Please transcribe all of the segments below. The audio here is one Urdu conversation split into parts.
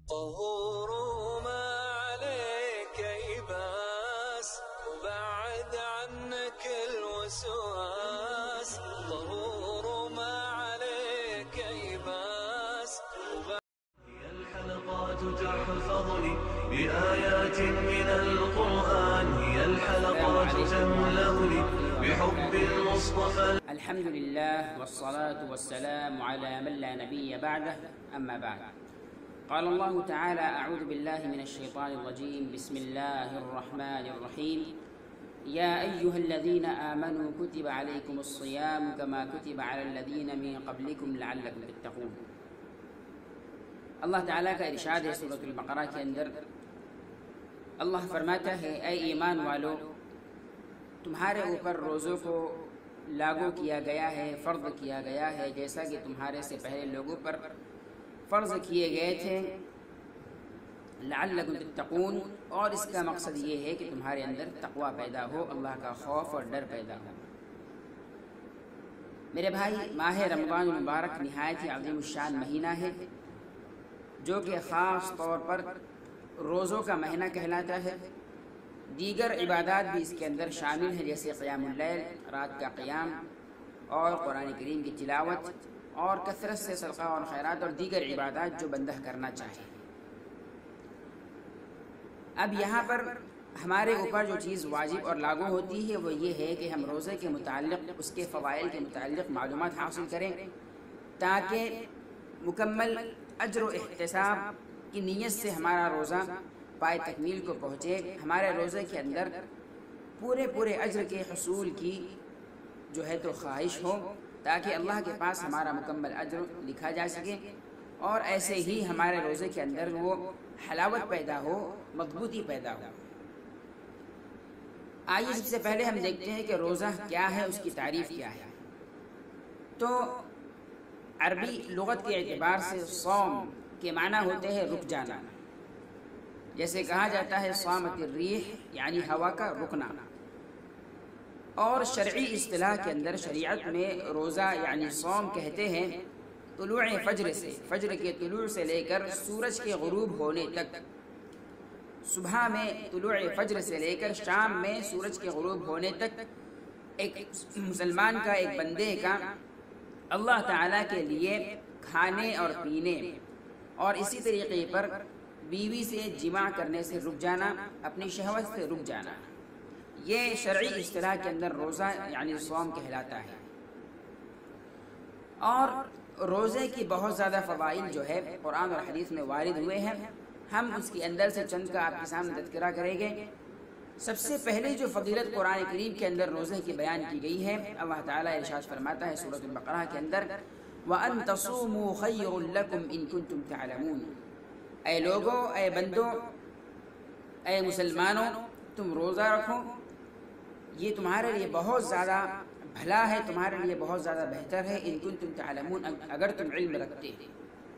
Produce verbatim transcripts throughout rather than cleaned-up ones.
طهور ما عليك يباس وبعد عنك الوسواس طهور ما عليك يباس هي الحلقات تحفظني بآيات من القرآن هي الحلقات تملأني بحب المصطفى. الحمد لله والصلاة والسلام على من لا نبي بعده أما بعد. قال الله تعالى: أعوذ بالله من الشيطان الرجيم بسم الله الرحمن الرحيم يا أيها الذين آمنوا كتب عليكم الصيام كما كتب على الذين من قبلكم لعلكم تتقون. اللہ تعالیٰ کا ارشاد ہے سورۃ البقرہ کے اندر، اللہ فرماتا ہے اے ایمان والو، تمہارے اوپر روزوں کو لاگو کیا گیا ہے، فرض کیا گیا ہے، جیسا کہ تمہارے سے پہلے لوگوں پر فرض کیے گئے تھے، لعلکم تتقون، اور اس کا مقصد یہ ہے کہ تمہارے اندر تقوی پیدا ہو، اللہ کا خوف اور ڈر پیدا ہو۔ میرے بھائی، ماہ رمضان المبارک نہایت ہی عظیم الشان مہینہ ہے، جو کہ خاص طور پر روزوں کا مہینہ کہلاتا ہے۔ دیگر عبادات بھی اس کے اندر شامل ہیں، جیسے قیام اللیل، رات کا قیام، اور قرآن کریم کی تلاوت، اور کثرت سے صدقہ اور خیرات اور دیگر عبادات جو بندہ کرنا چاہے۔ اب یہاں پر ہمارے اوپر جو چیز واجب اور لاگو ہوتی ہے وہ یہ ہے کہ ہم روزے کے متعلق، اس کے فوائد کے متعلق معلومات حاصل کریں، تاکہ مکمل اجر و احتساب کی نیت سے ہمارا روزہ پائے تکمیل کو پہنچے، ہمارے روزے کے اندر پورے پورے اجر کے حصول کی جو ہے تو خواہش ہو، تاکہ اللہ کے پاس ہمارا مکمل اجر لکھا جا سکے، اور ایسے ہی ہمارے روزے کے اندر وہ حلاوت پیدا ہو، مضبوطی پیدا ہو۔ آئیے سب سے پہلے ہم دیکھتے ہیں کہ روزہ کیا ہے، اس کی تعریف کیا ہے۔ تو عربی لغت کے اعتبار سے صوم کے معنی ہوتے ہیں رک جانا، جیسے کہا جاتا ہے صامت الریح، یعنی ہوا کا رکنا۔ اور شرعی اصطلاح کے اندر شریعت میں روزہ یعنی صوم کہتے ہیں طلوع فجر سے، فجر کے طلوع سے لے کر سورج کے غروب ہونے تک، صبح میں طلوع فجر سے لے کر شام میں سورج کے غروب ہونے تک ایک مسلمان کا، ایک بندے کا اللہ تعالیٰ کے لیے کھانے اور پینے اور اسی طریقے پر بیوی سے جماع کرنے سے رک جانا، اپنی شہوت سے رک جانا، یہ شرعی اصطلاح کے اندر روزہ یعنی صوم کہلاتا ہے۔ اور روزے کی بہت زیادہ فوائد جو ہے قرآن اور حدیث میں وارد ہوئے ہیں، ہم اس کے اندر سے چند کا آپ کے سامنے تذکرہ کریں گے۔ سب سے پہلے جو فضیلت قرآن کریم کے اندر روزے کی بیان کی گئی ہے، اللہ تعالیٰ ارشاد فرماتا ہے سورۃ البقرہ کے اندر، وَأَن تَصُومُوا خَيْرٌ لَكُمْ إِن كُنتُمْ تَعْلَمُونَ، اے لوگوں، اے بندوں، اے مسلمانوں، تم روزہ رکھو، یہ تمہارے لیے بہت زیادہ بھلا ہے، تمہارے لیے بہت زیادہ بہتر ہے، ان کنتم تعلمون، اگر تم علم رکھتے ہیں۔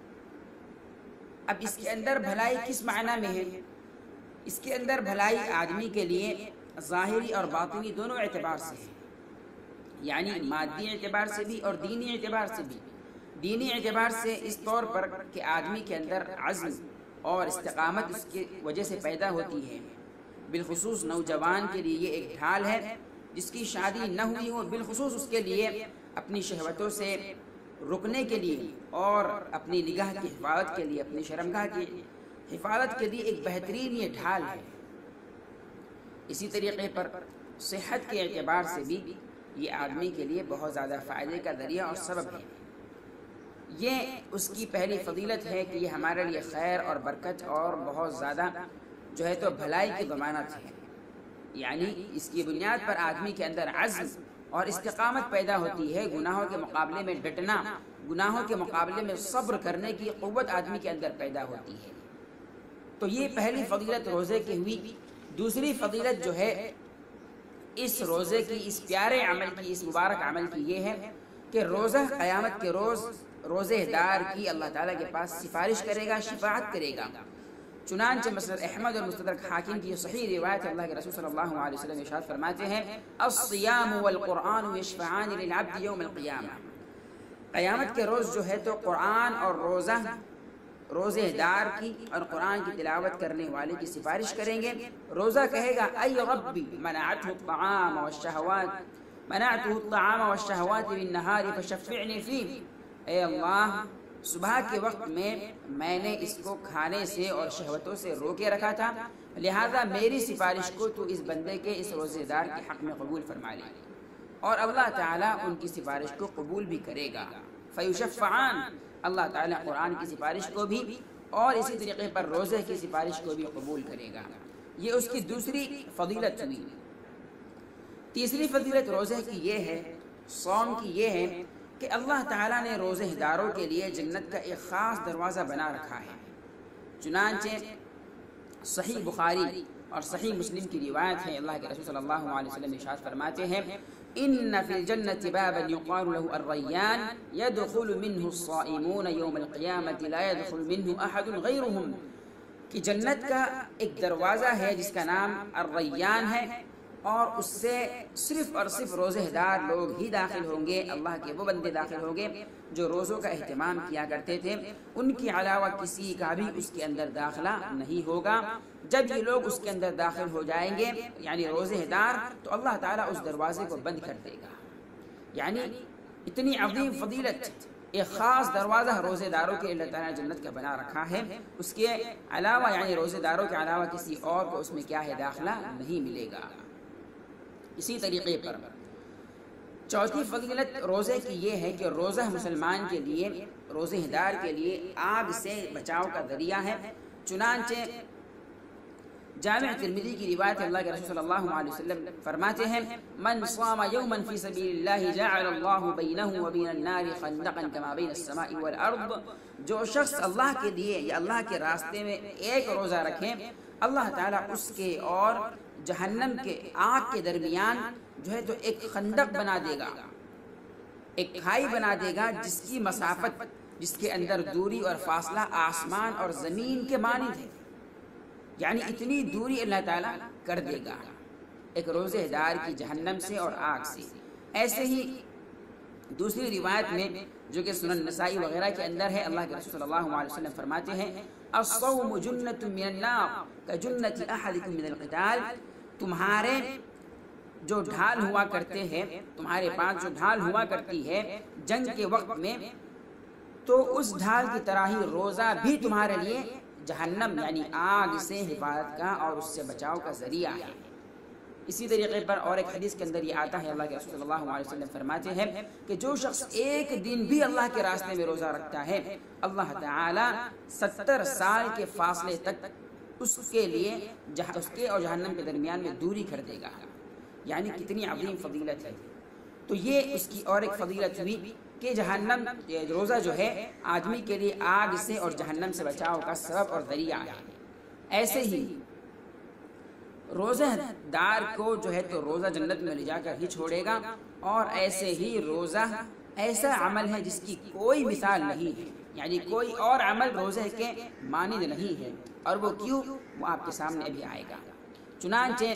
اب اس کے اندر بھلائی کس معنی میں ہے؟ اس کے اندر بھلائی آدمی کے لیے ظاہری اور باطنی دونوں اعتبار سے ہے، یعنی مادی اعتبار سے بھی اور دینی اعتبار سے بھی۔ دینی اعتبار سے اس طور پر کہ آدمی کے اندر عزم اور استقامت اس کی وجہ سے پیدا ہوتی ہے، بالخصوص نوجوان کے لیے یہ ایک ڈھال ہے، جس کی شادی نہ ہوئی ہو، بالخصوص اس کے لیے اپنی شہوتوں سے رکنے کے لیے اور اپنی نگاہ کی حفاظت کے لیے، اپنی شرمگاہ کی حفاظت کے لیے ایک بہترین یہ ڈھال ہے۔ اسی طریقے پر صحت کے اعتبار سے بھی یہ آدمی کے لیے بہت زیادہ فائدے کا ذریعہ اور سبب ہے۔ یہ اس کی پہلی فضیلت ہے کہ یہ ہمارے لیے خیر اور برکت اور بہت زیادہ جو ہے تو بھلائی کی ضمانت ہے، یعنی اس کی بنیاد پر آدمی کے اندر عزم اور استقامت پیدا ہوتی ہے، گناہوں کے مقابلے میں ڈٹنا، گناہوں کے مقابلے میں صبر کرنے کی قوت آدمی کے اندر پیدا ہوتی ہے۔ تو یہ پہلی فضیلت روزے کی ہوئی۔ دوسری فضیلت جو ہے اس روزے کی، اس پیارے عمل کی، اس مبارک عمل کی، یہ ہے کہ روزہ قیامت کے روز روزے دار کی اللہ تعالیٰ کے پاس سفارش کرے گا، شفاعت کرے گا۔ چنانچہ مسند احمد اور مستدرک حاکم کی صحیح روایت اللہ کے رسول صلی اللہ علیہ وسلم ارشاد فرماتے ہیں، الصیام والقرآن یشفعان للعبد یوم القیامہ، قیامت کے روز جو ہے تو قرآن اور روزہ روزے دار کی اور قرآن کی تلاوت کرنے والے کی سفارش کریں گے۔ روزہ کہے گا ای ربی منعته الطعام والشہوات منعته الطعام والشہوات بالنہار فشفعنی فیہ، اے اللہ صبح کے وقت میں میں نے اس کو کھانے سے اور شہوتوں سے روکے رکھا تھا، لہذا میری سفارش کو تو اس بندے کے اس روزے دار کے حق میں قبول فرما لے، اور اللہ تعالیٰ ان کی سفارش کو قبول بھی کرے گا۔ فیشفعان، اللہ تعالیٰ قرآن کی سفارش کو بھی اور اسی طریقے پر روزے کی سفارش کو بھی قبول کرے گا۔ یہ اس کی دوسری فضیلت ہوئی۔ تیسری فضیلت روزے کی یہ ہے، صوم کی یہ ہے کہ اللہ تعالیٰ نے روزہ داروں کے لیے جنت کا ایک خاص دروازہ بنا رکھا ہے۔ چنانچہ صحیح بخاری اور صحیح مسلم کی روایت ہے، اللہ کے رسول صلی اللہ علیہ وسلم ارشاد فرماتے ہیں ان فی الجنت بابا یقال له الریان يدخل منه الصائمون یوم القیامت لا يدخل منه احد غیرهم، کہ جنت کا ایک دروازہ ہے جس کا نام الریان ہے، اور اس سے صرف اور صرف روزہ دار لوگ ہی داخل ہوں گے، اللہ کے وہ بندے داخل ہوں گے جو روزوں کا اہتمام کیا کرتے تھے، ان کے علاوہ کسی کا بھی اس کے اندر داخلہ نہیں ہوگا۔ جب یہ لوگ اس کے اندر داخل ہو جائیں گے یعنی روزہ دار، تو اللہ تعالیٰ اس دروازے کو بند کر دے گا۔ یعنی اتنی عظیم فضیلت، ایک خاص دروازہ روزہ داروں کے اللہ تعالیٰ نے جنت کا بنا رکھا ہے، اس کے علاوہ یعنی روزہ داروں کے علاوہ کسی اور کو اس میں کیا ہے داخلہ نہیں ملے گا۔ اسی طریقے پر چوتھی فضیلت روزے کی یہ ہے کہ روزہ مسلمان کے لیے، روزہ دار کے لیے آگ سے بچاؤ کا ذریعہ ہے۔ چنانچہ جامع ترمذی کی روایت اللہ کے رسول صلی اللہ علیہ وسلم فرماتے ہیں من صام یوما فی سبیل اللہ جعل اللہ بینہ وبین النار خندقا کما بین السماء والارض، جو شخص اللہ کے لیے یا اللہ کے راستے میں ایک روزہ رکھے، اللہ تعالیٰ اس کے اور جہنم کے آگ کے درمیان جو ہے تو ایک خندق بنا دے گا، ایک کھائی بنا دے گا جس کی مسافت، جس کے اندر دوری اور فاصلہ آسمان اور زمین کے مانند ہے، یعنی اتنی دوری اللہ تعالیٰ کر دے گا ایک روزہ دار کی جہنم سے اور آگ سے۔ ایسے ہی دوسری روایت میں جو کہ سنن نسائی وغیرہ کے اندر ہے، اللہ کے رسول صلی اللہ علیہ وسلم فرماتے ہیں الصوم جنۃ من النار کجنۃ احدکم من القتال، تمہارے جو ڈھال ہوا کرتے ہیں، تمہارے پاس جو ڈھال ہوا کرتی ہے جنگ کے وقت میں، تو اس ڈھال کی طرح ہی روزہ بھی تمہارے لیے جہنم یعنی آگ سے حفاظت کا اور اس سے بچاؤ کا ذریعہ ہے۔ اسی طریقے پر اور ایک حدیث کے اندر یہ آتا ہے، اللہ کے رسول صلی اللہ علیہ وسلم فرماتے ہیں کہ جو شخص ایک دن بھی اللہ کے راستے میں روزہ رکھتا ہے، اللہ تعالیٰ ستر سال کے فاصلے تک اس کے لیے اس کے اور جہنم کے درمیان میں دوری کر دے گا۔ یعنی کتنی عظیم فضیلت ہے۔ تو یہ اس کی اور ایک فضیلت ہوئی کہ جہنم روزہ جو ہے آدمی کے لیے آگ سے اور جہنم سے بچاؤ کا سبب اور ذریعہ ہے۔ ایسے ہی روزہ دار کو جو ہے تو روزہ جنت میں لے جا کر ہی چھوڑے گا، اور ایسے ہی روزہ ایسا عمل ہے جس کی کوئی مثال نہیں ہے، یعنی کوئی اور عمل روزے کے مانند نہیں ہے، اور وہ کیوں، وہ آپ کے سامنے ابھی آئے گا۔ چنانچہ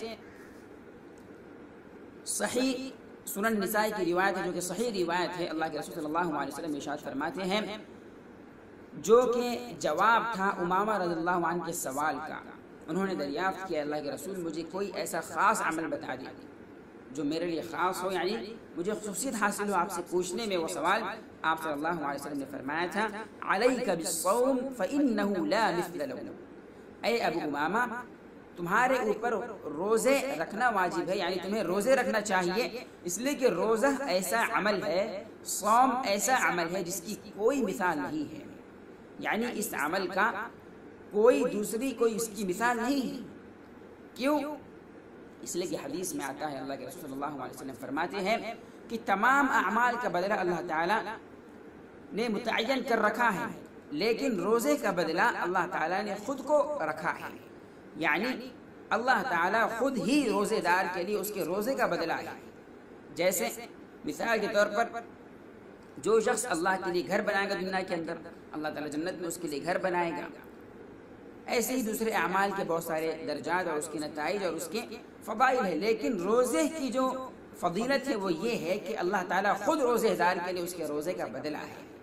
صحیح سنن نسائی کی روایت ہے جو کہ صحیح روایت ہے، اللہ کے رسول صلی اللہ علیہ وسلم ارشاد فرماتے ہیں جو کہ جواب تھا امامہ رضی اللہ عنہ کے سوال کا، انہوں نے دریافت کیا اللہ کے رسول مجھے کوئی ایسا خاص عمل بتا دیں جو میرے لیے خاص ہو، یعنی مجھے خصوصیت حاصل ہو آپ سے پوچھنے میں۔ وہ سوال آپ صلی اللہ علیہ وسلم نے فرمایا تھا علیک بالصوم فإنہ لا مثل لہ، اے ابو امامہ تمہارے اوپر روزے رکھنا واجب ہے، یعنی تمہیں روزے رکھنا چاہیے، اس لیے کہ روزہ ایسا عمل ہے، صوم ایسا عمل ہے جس کی کوئی مثال نہیں ہے، یعنی اس عمل کا کوئی دوسری کوئی اس کی مثال نہیں ہے۔ کیوں؟ اس لیے کہ حدیث میں آتا ہے، اللہ کے رسول صلی اللہ علیہ وسلم فرماتے ہیں کہ تمام اعمال کا بدلہ اللہ تعالیٰ نے متعین کر رکھا ہے، لیکن روزے کا بدلہ اللہ تعالیٰ نے خود کو رکھا ہے، یعنی اللہ تعالیٰ خود ہی روزے دار کے لیے اس کے روزے کا بدلہ ہے۔ جیسے مثال کے طور پر جو شخص اللہ کے لیے گھر بنائے گا دنیا کے اندر، اللہ تعالیٰ جنت میں اس کے لیے گھر بنائے گا۔ ایسے ہی دوسرے اعمال کے بہت سارے درجات اور اس کے نتائج اور اس کے فضائل ہیں، لیکن روزے کی جو فضیلت ہے وہ یہ ہے کہ اللہ تعالیٰ خود روزے دار کے لیے اس کے روزے کا بدلہ ہے۔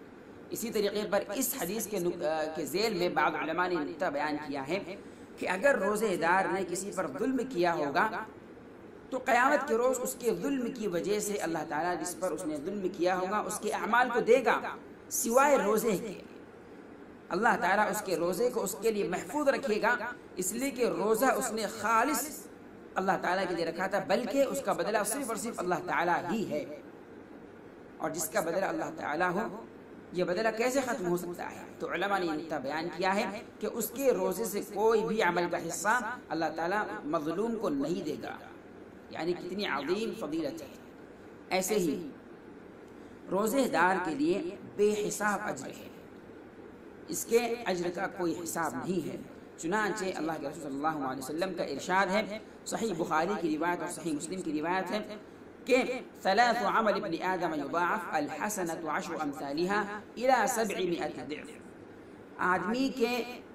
اسی طریقے پر اس حدیث کے کے ذیل میں بعض علماء نے نقطہ بیان کیا ہے کہ اگر روزے دار نے کسی پر ظلم کیا ہوگا تو قیامت کے روز اس کے ظلم کی وجہ سے اللہ تعالیٰ جس پر اس نے ظلم کیا ہوگا اس کے اعمال کو دے گا سوائے روزے کے. اللہ تعالیٰ اس کے روزے کو اس کے لیے محفوظ رکھے گا، اس لیے کہ روزہ اس نے خالص اللہ تعالیٰ کے لیے رکھا تھا، بلکہ اس کا بدلہ صرف اور صرف اللہ تعالیٰ ہی ہے. اور جس کا بدلہ اللہ تعالیٰ ہو یہ بدلہ کیسے ختم ہو سکتا ہے؟ تو علماء نے یہ نقطہ بیان کیا ہے کہ اس کے روزے سے کوئی بھی عمل کا حصہ اللہ تعالیٰ مظلوم کو نہیں دے گا. یعنی کتنی عظیم فضیلت ہے. ایسے ہی روزے دار کے لیے بے حساب اجر ہے، اس کے اجر کا کوئی حساب نہیں ہے. چنانچہ اللہ کے رسول صلی اللہ علیہ وسلم کا ارشاد ہے، صحیح بخاری کی روایت اور صحیح مسلم کی روایت ہے کہ ثلاث عمل ابن آدم یضاعف الحسنة عشر امثالها الى سبعمائة ضعف. آدمی کے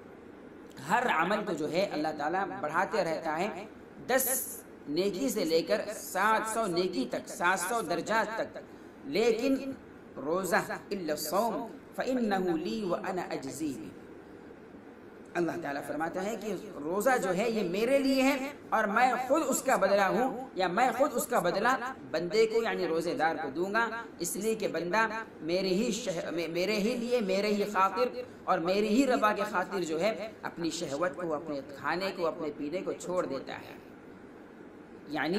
ہر عمل کو جو ہے اللہ تعالیٰ بڑھاتے رہتا ہے دس نیکی سے لے کر سات سو نیکی تک، سات سو درجات تک. لیکن روزہ الا الصوم فإنه لي وأنا أجزي به. اللہ تعالیٰ فرماتا ہے کہ روزہ جو ہے یہ میرے لیے ہے اور میں خود اس کا بدلہ ہوں، یا میں خود اس کا بدلہ بندے کو یعنی روزے دار کو دوں گا، اس لیے کہ بندہ میرے ہی شہ... میرے ہی لیے میرے ہی خاطر اور میری ہی رضا کے خاطر جو ہے اپنی شہوت کو، اپنے کھانے کو، اپنے پینے کو چھوڑ دیتا ہے. یعنی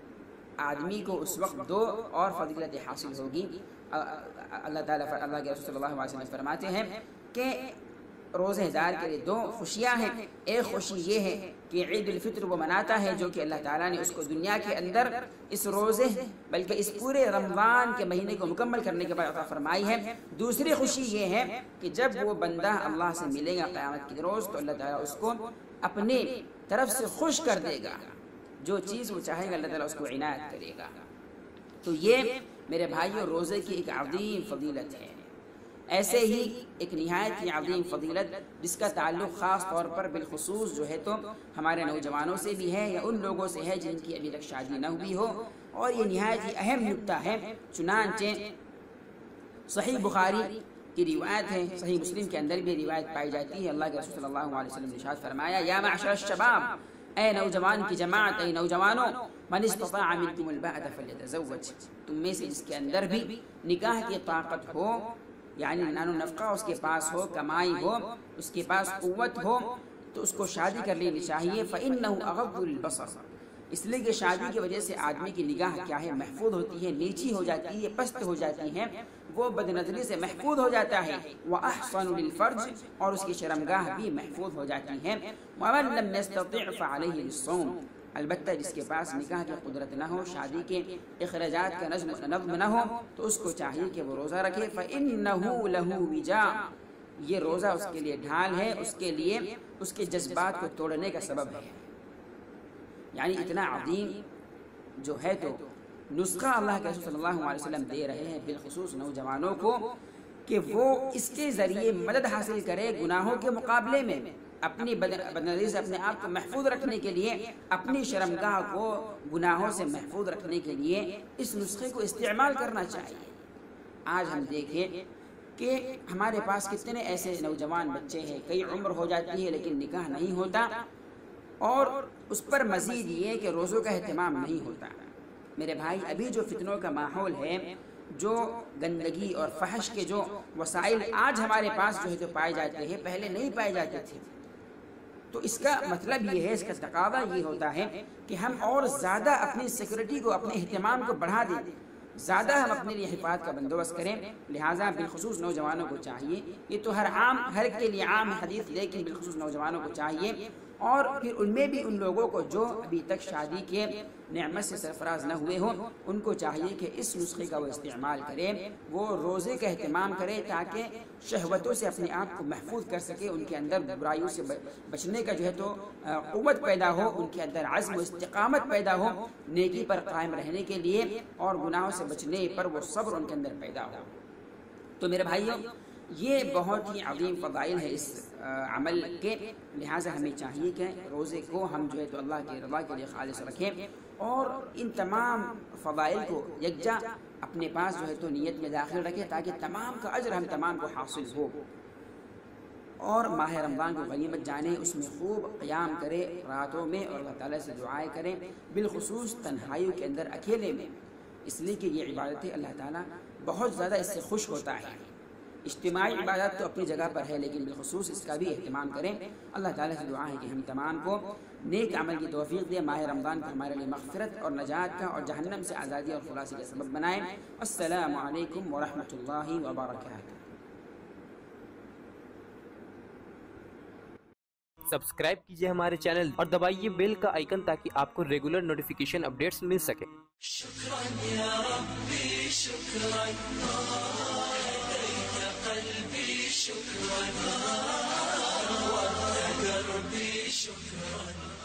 آدمی کو اس وقت دو اور فضیلت حاصل ہوگی. اللہ تعالیٰ اللہ کے رسول صلی اللہ علیہ وسلم فرماتے ہیں کہ روزے دار کے لیے دو خوشیاں ہیں. ایک خوشی یہ ہے کہ عید الفطر وہ مناتا ہے جو کہ اللہ تعالیٰ نے اس کو دنیا کے اندر اس روزے بلکہ اس پورے رمضان کے مہینے کو مکمل کرنے کے بعد عطا فرمائی ہے. دوسری خوشی یہ ہے کہ جب وہ بندہ اللہ سے ملے گا قیامت کے روز تو اللہ تعالیٰ اس کو اپنے طرف سے خوش کر دے گا، جو چیز وہ چاہے گا اللہ تعالیٰ اس کو عنایت کرے گا. تو یہ میرے بھائیوں روزے کی ایک عظیم فضیلت ہے. ایسے ہی ایک نہایت ہی عظیم فضیلت جس کا تعلق خاص طور پر بالخصوص جو ہے تو ہمارے نوجوانوں سے بھی ہے یا ان لوگوں سے ہے جن کی ابھی تک شادی نہ ہوئی ہو، اور یہ نہایت ہی اہم نکتہ ہے. چنانچہ صحیح بخاری کی روایت ہے، صحیح مسلم کے اندر بھی روایت پائی جاتی ہے. اللہ کے رسول صلی اللہ علیہ وسلم نے ارشاد فرمایا، یا معشر الشباب، اے نوجوان کی جماعت، اے نوجوانوں، من استطاع منکم الباءۃ فلیتزوج، تم میں سے جس کے اندر بھی نکاح کی طاقت ہو، یعنی نانو نفقہ اس کے پاس ہو، کمائی ہو، اس کے پاس قوت ہو، تو اس کو شادی کر لینی چاہیے. فإنه اغض للبصر، اس لیے کہ شادی کی وجہ سے آدمی کی نگاہ کیا ہے محفوظ ہوتی ہے، نیچی ہو جاتی ہے، پست ہو جاتی ہے، وہ بد نظری سے محفوظ ہو جاتا ہے. وأحصن للفرج، اور اس کی شرمگاہ بھی محفوظ ہو جاتی ہے. ومن لم يستطع فعليه بالصوم، البتہ جس کے پاس نکاح کی قدرت نہ ہو، شادی کے اخراجات کا نظم نہ ہو، تو اس کو چاہیے کہ وہ روزہ رکھے. فإنه له وجاء، یہ روزہ اس کے لیے ڈھال ہے، اس کے لیے اس کے جذبات کو توڑنے کا سبب ہے. یعنی اتنا عظیم جو ہے تو نسخہ اللہ کے رسول صلی اللہ علیہ وسلم دے رہے ہیں بالخصوص نوجوانوں کو کہ وہ اس کے ذریعے مدد حاصل کرے گناہوں کے مقابلے میں، اپنی بدنظری سے اپنے آپ کو محفوظ رکھنے کے لیے، اپنی شرمگاہ کو گناہوں سے محفوظ رکھنے کے لیے اس نسخے کو استعمال کرنا چاہیے. آج ہم دیکھیں کہ ہمارے پاس کتنے ایسے نوجوان بچے ہیں، کئی عمر ہو جاتی ہے لیکن نکاح نہیں ہوتا، اور اس پر مزید یہ کہ روزوں کا اہتمام نہیں ہوتا. میرے بھائی ابھی جو فتنوں کا ماحول ہے، جو گندگی اور فحش کے جو وسائل آج ہمارے پاس جو ہے تو پائے جاتے ہیں، پہلے نہیں پائے جاتے تھے. تو اس کا مطلب یہ ہے، اس کا تقاضا یہ ہوتا ہے کہ ہم اور زیادہ اپنی سیکورٹی کو، اپنے اہتمام کو بڑھا دیں، زیادہ ہم اپنے لیے حفاظت کا بندوبست کریں. لہٰذا بالخصوص نوجوانوں کو چاہیے، یہ تو ہر عام ہر کے لیے عام حدیث، لیکن بالخصوص نوجوانوں کو چاہیے، اور پھر ان میں بھی ان لوگوں کو جو ابھی تک شادی کے نعمت سے سرفراز نہ ہوئے ہوں، ان کو چاہیے کہ اس نسخے کا وہ استعمال کریں، وہ روزے کا اہتمام کریں تاکہ شہوتوں سے اپنے آپ کو محفوظ کر سکے، ان کے اندر برائیوں سے بچنے کا جو ہے تو قوت پیدا ہو، ان کے اندر عزم و استقامت پیدا ہو نیکی پر قائم رہنے کے لیے، اور گناہوں سے بچنے پر وہ صبر ان کے اندر پیدا ہو. تو میرے بھائیوں، یہ بہت ہی عظیم فضائل ہے اس عمل کے، لہٰذا ہمیں چاہیے کہ روزے کو ہم جو ہے تو اللہ کی رضا کے لیے خالص رکھیں اور ان تمام فضائل کو یکجا اپنے پاس جو ہے تو نیت میں داخل رکھیں تاکہ تمام کا اجر ہم تمام کو حاصل ہو، اور ماہ رمضان کو غنیمت جانے، اس میں خوب قیام کرے راتوں میں اور اللہ تعالیٰ سے دعائیں کریں، بالخصوص تنہائیوں کے اندر اکیلے میں، اس لیے کہ یہ عبادت اللہ تعالیٰ بہت زیادہ اس سے خوش ہوتا ہے۔ اجتماعی عبادت تو اپنی جگہ پر ہے لیکن بالخصوص اس کا بھی اہتمام کریں۔ اللہ تعالیٰ سے دعا ہے کہ ہم تمام کو نیک عمل کی توفیق دے، ماہ رمضان کو ہمارے لیے مغفرت اور نجات کا اور جہنم سے آزادی اور خلاصی کا سبب بنائیں۔ السلام علیکم ورحمۃ اللہ وبرکاتہ۔ سبسکرائب کیجئے ہمارے چینل اور دبائیے بیل کا آئیکن تاکہ آپ کو ریگولر نوٹیفیکیشن اپڈیٹس مل سکے۔ شکراً یا ربی شکراً، ہدیت قلبی شکراً، وارتقى دربي شكراً.